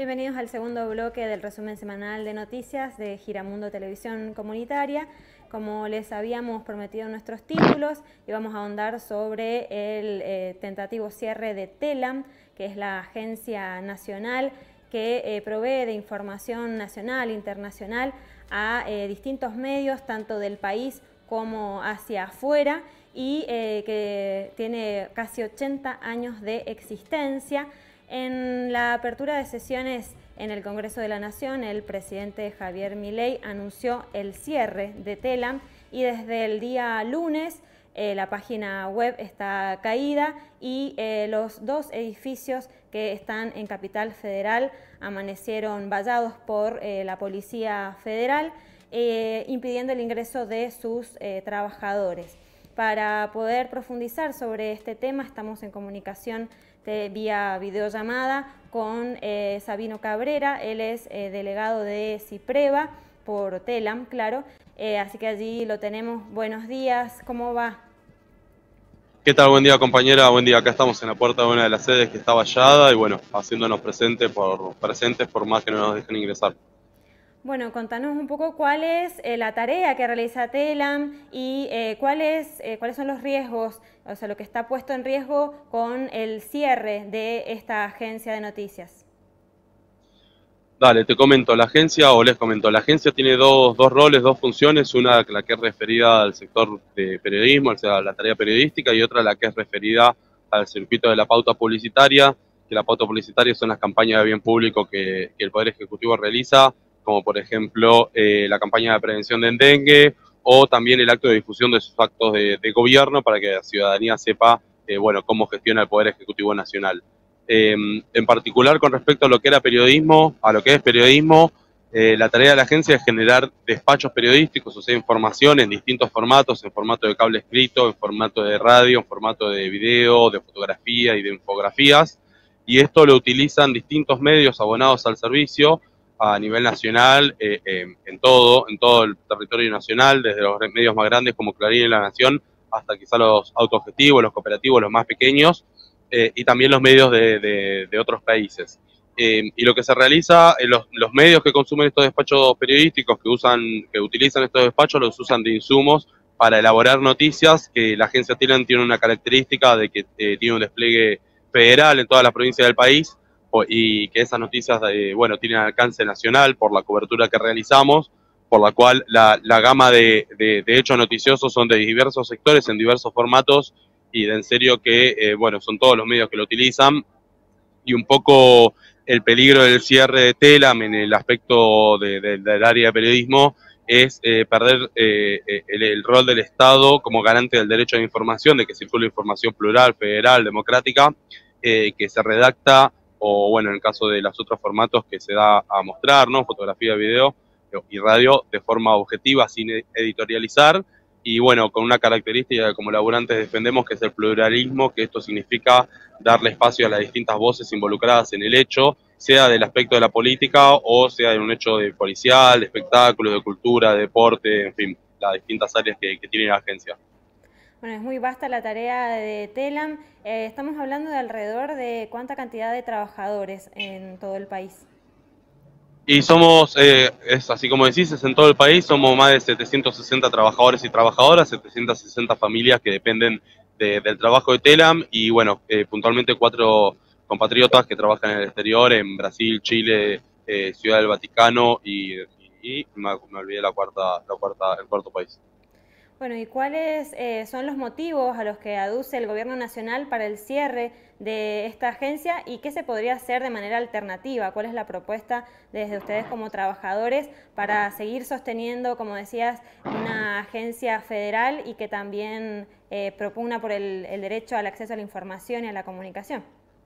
bienvenidos al segundo bloque del resumen semanal de noticias de Giramundo Televisión Comunitaria. Como les habíamos prometido en nuestros títulos, íbamos a ahondar sobre el tentativo cierre de TELAM, que es la agencia nacional que provee de información nacional e internacional a distintos medios, tanto del país como hacia afuera, y que tiene casi 80 años de existencia. En la apertura de sesiones en el Congreso de la Nación, el presidente Javier Milei anunció el cierre de TELAM y desde el día lunes la página web está caída y los dos edificios que están en Capital Federal amanecieron vallados por la Policía Federal, impidiendo el ingreso de sus trabajadores. Para poder profundizar sobre este tema estamos en comunicación vía videollamada con Sabino Cabrera. Él es delegado de CIPREVA por TELAM, claro, así que allí lo tenemos. Buenos días, ¿cómo va? ¿Qué tal? Buen día, compañera. Buen día. Acá estamos en la puerta de una de las sedes que está vallada y bueno, haciéndonos presentes por más que no nos dejen ingresar. Bueno, contanos un poco cuál es la tarea que realiza TELAM y cuáles son los riesgos, o sea, lo que está puesto en riesgo con el cierre de esta agencia de noticias. Dale, te comento, la agencia tiene dos roles, dos funciones, una la que es referida al sector de periodismo, o sea, la tarea periodística, y otra la que es referida al circuito de la pauta publicitaria, que la pauta publicitaria son las campañas de bien público que el Poder Ejecutivo realiza, como por ejemplo la campaña de prevención de dengue o también el acto de difusión de sus actos de gobierno para que la ciudadanía sepa bueno, cómo gestiona el Poder Ejecutivo Nacional. En particular con respecto a lo que es periodismo, la tarea de la agencia es generar despachos periodísticos, o sea, información en distintos formatos, en formato de cable escrito, en formato de radio, en formato de video, de fotografía y de infografías, y esto lo utilizan distintos medios abonados al servicio a nivel nacional, en todo el territorio nacional, desde los medios más grandes como Clarín y La Nación, hasta quizá los autogestivos, los cooperativos, los más pequeños, y también los medios de otros países. Y lo que se realiza, los medios que consumen estos despachos periodísticos, que utilizan estos despachos, los usan de insumos para elaborar noticias, que la agencia TELAM tiene una característica de que tiene un despliegue federal en todas las provincias del país, y que esas noticias bueno, tienen alcance nacional por la cobertura que realizamos, por la cual la gama de hechos noticiosos son de diversos sectores, en diversos formatos, y de en serio que, bueno, son todos los medios que lo utilizan, y un poco el peligro del cierre de TELAM en el aspecto del área de periodismo es perder el rol del Estado como garante del derecho a la información, de que circule información plural, federal, democrática, que se redacta, o bueno, en el caso de los otros formatos que se da a mostrar, ¿no? Fotografía, video y radio, de forma objetiva, sin editorializar, y bueno, con una característica que como laburantes defendemos, que es el pluralismo, que esto significa darle espacio a las distintas voces involucradas en el hecho, sea del aspecto de la política o sea en un hecho de policial, de espectáculos, de cultura, de deporte, en fin, las distintas áreas que tiene la agencia. Bueno, es muy vasta la tarea de TELAM. Estamos hablando de alrededor de cuánta cantidad de trabajadores en todo el país. Y somos, es así como decís, es en todo el país, somos más de 760 trabajadores y trabajadoras, 760 familias que dependen del trabajo de TELAM, y bueno, puntualmente 4 compatriotas que trabajan en el exterior, en Brasil, Chile, Ciudad del Vaticano y me olvidé el cuarto país. Bueno, ¿y cuáles son los motivos a los que aduce el Gobierno Nacional para el cierre de esta agencia y qué se podría hacer de manera alternativa? ¿Cuál es la propuesta desde ustedes como trabajadores para seguir sosteniendo, como decías, una agencia federal y que también propugna por el derecho al acceso a la información y a la comunicación?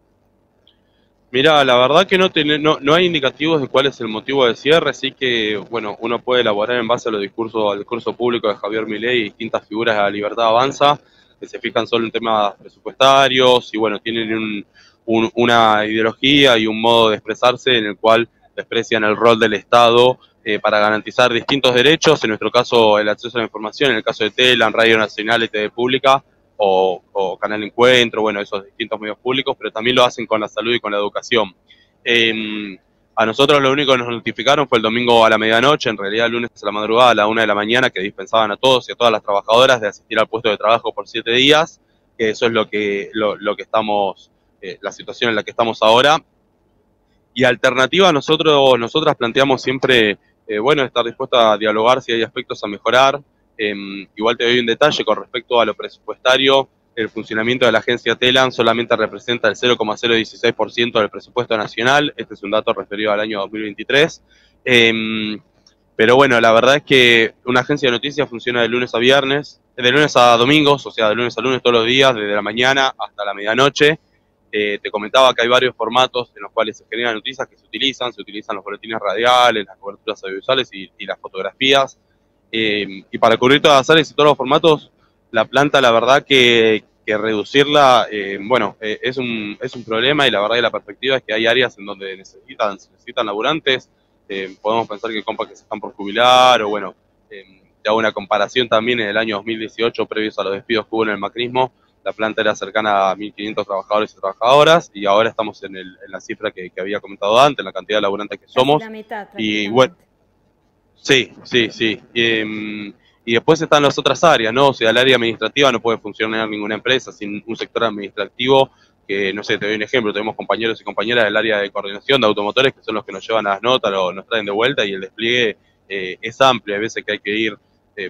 Mira, la verdad que no hay indicativos de cuál es el motivo del cierre, así que bueno, uno puede elaborar en base a al discurso público de Javier Milei y distintas figuras de la Libertad Avanza, que se fijan solo en temas presupuestarios y bueno, tienen una ideología y un modo de expresarse en el cual desprecian el rol del Estado para garantizar distintos derechos, en nuestro caso el acceso a la información, en el caso de TELAM, Radio Nacional y TV Pública, o Canal Encuentro, bueno, esos distintos medios públicos, pero también lo hacen con la salud y con la educación. A nosotros lo único que nos notificaron fue el domingo a la medianoche, en realidad el lunes a la madrugada a la 1 de la mañana, que dispensaban a todos y a todas las trabajadoras de asistir al puesto de trabajo por 7 días, que eso es lo que estamos, la situación en la que estamos ahora. Y alternativa, nosotras planteamos siempre, bueno, estar dispuesta a dialogar si hay aspectos a mejorar. Igual te doy un detalle con respecto a lo presupuestario. El funcionamiento de la agencia TELAN solamente representa el 0,016% del presupuesto nacional. Este es un dato referido al año 2023. Pero bueno, la verdad es que una agencia de noticias funciona de lunes a viernes, de lunes a domingos, o sea, de lunes a lunes todos los días, desde la mañana hasta la medianoche. Te comentaba que hay varios formatos en los cuales se generan noticias que se utilizan los boletines radiales, las coberturas audiovisuales y las fotografías. Y para cubrir todas las áreas y todos los formatos, la planta, la verdad que reducirla, es un problema, y la verdad que la perspectiva es que hay áreas en donde se necesitan laburantes. Podemos pensar que compas que se están por jubilar, o bueno, te hago una comparación también en el año 2018, previos a los despidos que hubo en el macrismo. La planta era cercana a 1.500 trabajadores y trabajadoras, y ahora estamos en la cifra que había comentado antes, en la cantidad de laburantes que somos. Casi la mitad, Y bueno, sí. Y después están las otras áreas, ¿no? O sea, el área administrativa no puede funcionar ninguna empresa sin un sector administrativo que, no sé, te doy un ejemplo, tenemos compañeros y compañeras del área de coordinación de automotores que son los que nos llevan las notas, nos traen de vuelta, y el despliegue es amplio. Hay veces que hay que ir,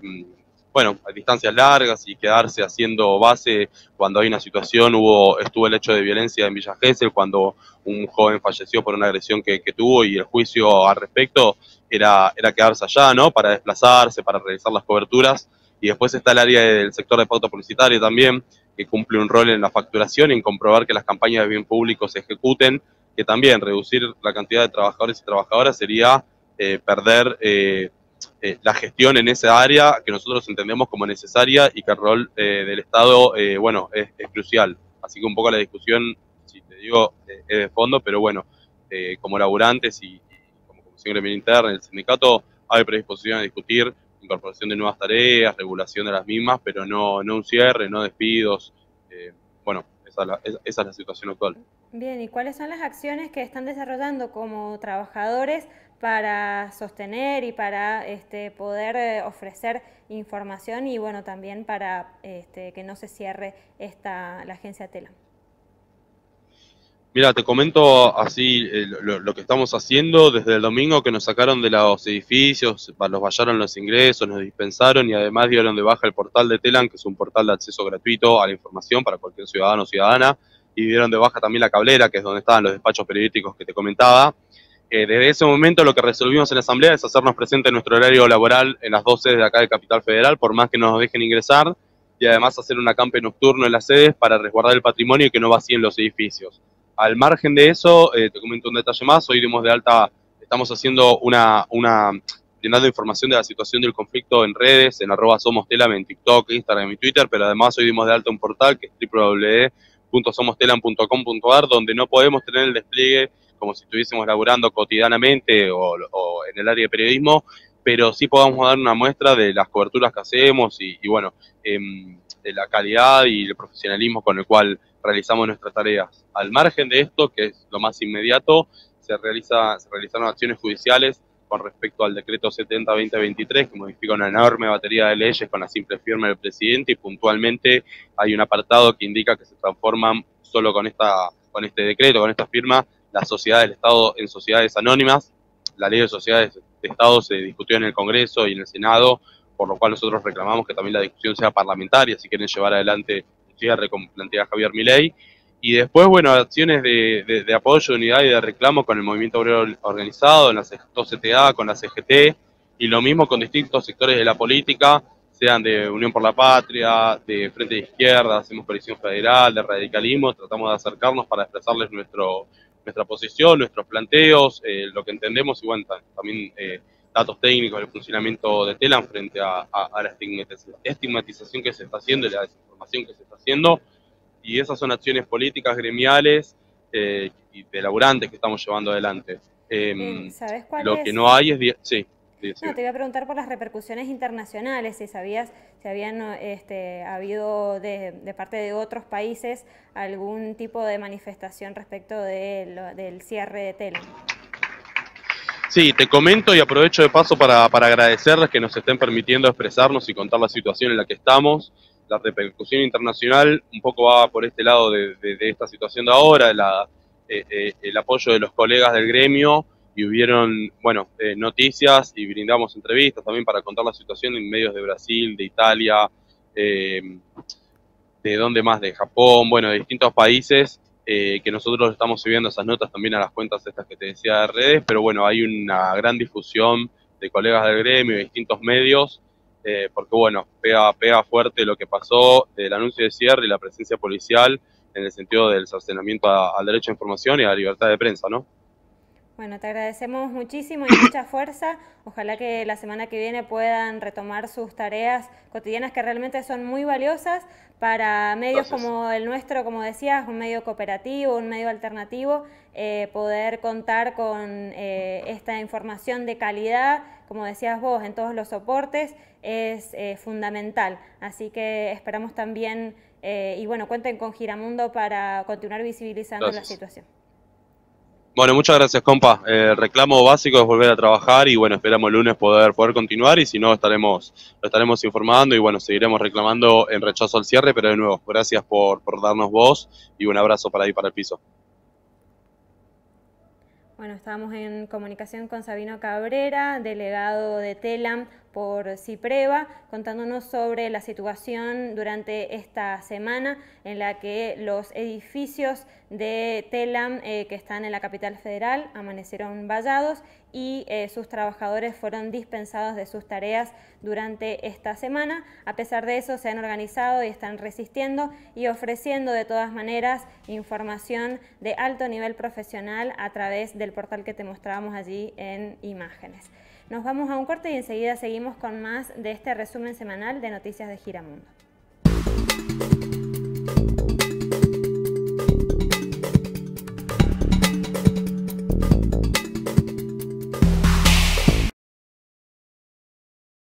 a distancias largas y quedarse haciendo base cuando hay una situación. Estuvo el hecho de violencia en Villa Gesell, cuando un joven falleció por una agresión que tuvo, y el juicio al respecto era quedarse allá, ¿no? Para desplazarse, para realizar las coberturas. Y después está el área del sector de pauta publicitaria también, que cumple un rol en la facturación y en comprobar que las campañas de bien público se ejecuten, que también reducir la cantidad de trabajadores y trabajadoras sería perder la gestión en esa área que nosotros entendemos como necesaria, y que el rol del Estado, es crucial. Así que un poco la discusión, si te digo, es de fondo, pero bueno, como laburantes y como Comisión Gremial Interna, el sindicato, hay predisposición a discutir incorporación de nuevas tareas, regulación de las mismas, pero no un cierre, no despidos. Esa es la situación actual. Bien, ¿y cuáles son las acciones que están desarrollando como trabajadores para sostener y para poder ofrecer información, y bueno, también para que no se cierre la agencia TELAN? Mira, te comento así lo que estamos haciendo desde el domingo, que nos sacaron de los edificios, los vallaron los ingresos, nos dispensaron, y además dieron de baja el portal de TELAN, que es un portal de acceso gratuito a la información para cualquier ciudadano o ciudadana, y dieron de baja también la cablera, que es donde estaban los despachos periodísticos que te comentaba. Desde ese momento lo que resolvimos en la asamblea es hacernos presente en nuestro horario laboral en las 2 sedes de acá de Capital Federal, por más que no nos dejen ingresar, y además hacer un acampe nocturno en las sedes para resguardar el patrimonio y que no vacíen los edificios. Al margen de eso, te comento un detalle más. Hoy dimos de alta, estamos haciendo brindando información de la situación del conflicto en redes, en @SomosTelam, en TikTok, Instagram y Twitter, pero además hoy dimos de alta un portal que es www.somostelam.com.ar, donde no podemos tener el despliegue como si estuviésemos laburando cotidianamente o en el área de periodismo, pero sí podamos dar una muestra de las coberturas que hacemos y de la calidad y el profesionalismo con el cual realizamos nuestras tareas. Al margen de esto, que es lo más inmediato, se realizaron acciones judiciales con respecto al decreto 70-2023, que modifica una enorme batería de leyes con la simple firma del presidente, y puntualmente hay un apartado que indica que se transforman solo con este decreto, con esta firma, las sociedades del Estado en sociedades anónimas. La ley de sociedades de Estado se discutió en el Congreso y en el Senado, por lo cual nosotros reclamamos que también la discusión sea parlamentaria, si quieren llevar adelante el cierre como plantea Javier Milei. Y después, bueno, acciones de apoyo, de unidad y de reclamo con el movimiento obrero organizado, en las 2CTA, con la CGT, y lo mismo con distintos sectores de la política, sean de Unión por la Patria, de Frente de Izquierda, hacemos coalición federal, de radicalismo, tratamos de acercarnos para expresarles nuestra posición, nuestros planteos, lo que entendemos, y bueno, también datos técnicos del funcionamiento de TELAN frente a la estigmatización que se está haciendo y la desinformación que se está haciendo. Y esas son acciones políticas, gremiales y de laburantes que estamos llevando adelante. ¿Sabes cuál lo es? que no hay es... Sí. No, te iba a preguntar por las repercusiones internacionales, si sabías si habían habido de parte de otros países algún tipo de manifestación respecto del cierre de TELAN. Sí, te comento y aprovecho de paso para agradecerles que nos estén permitiendo expresarnos y contar la situación en la que estamos. La repercusión internacional un poco va por este lado de esta situación de ahora, el apoyo de los colegas del gremio, y hubieron, bueno, noticias y brindamos entrevistas también para contar la situación en medios de Brasil, de Italia, de dónde más, de Japón, bueno, de distintos países, que nosotros estamos subiendo esas notas también a las cuentas estas que te decía de redes, pero bueno, hay una gran difusión de colegas del gremio, de distintos medios, porque bueno, pega fuerte lo que pasó del anuncio de cierre y la presencia policial en el sentido del cercenamiento al derecho a información y a la libertad de prensa, ¿no? Bueno, te agradecemos muchísimo y mucha fuerza. Ojalá que la semana que viene puedan retomar sus tareas cotidianas que realmente son muy valiosas para medios Gracias. como el nuestro, como decías, un medio cooperativo, un medio alternativo, poder contar con esta información de calidad, como decías vos, en todos los soportes, es fundamental. Así que esperamos también, y bueno, cuenten con Giramundo para continuar visibilizando la situación. Bueno, muchas gracias, compa. El reclamo básico es volver a trabajar y bueno, esperamos el lunes poder continuar y si no lo estaremos informando y bueno, seguiremos reclamando en rechazo al cierre, pero de nuevo, gracias por darnos voz y un abrazo para ahí, para el piso. Bueno, estábamos en comunicación con Sabino Cabrera, delegado de TELAM por CIPREVA, contándonos sobre la situación durante esta semana en la que los edificios de TELAM que están en la capital federal amanecieron vallados y sus trabajadores fueron dispensados de sus tareas durante esta semana. A pesar de eso, se han organizado y están resistiendo y ofreciendo de todas maneras información de alto nivel profesional a través del portal que te mostrábamos allí en imágenes. Nos vamos a un corte y enseguida seguimos con más de este resumen semanal de Noticias de Giramundo.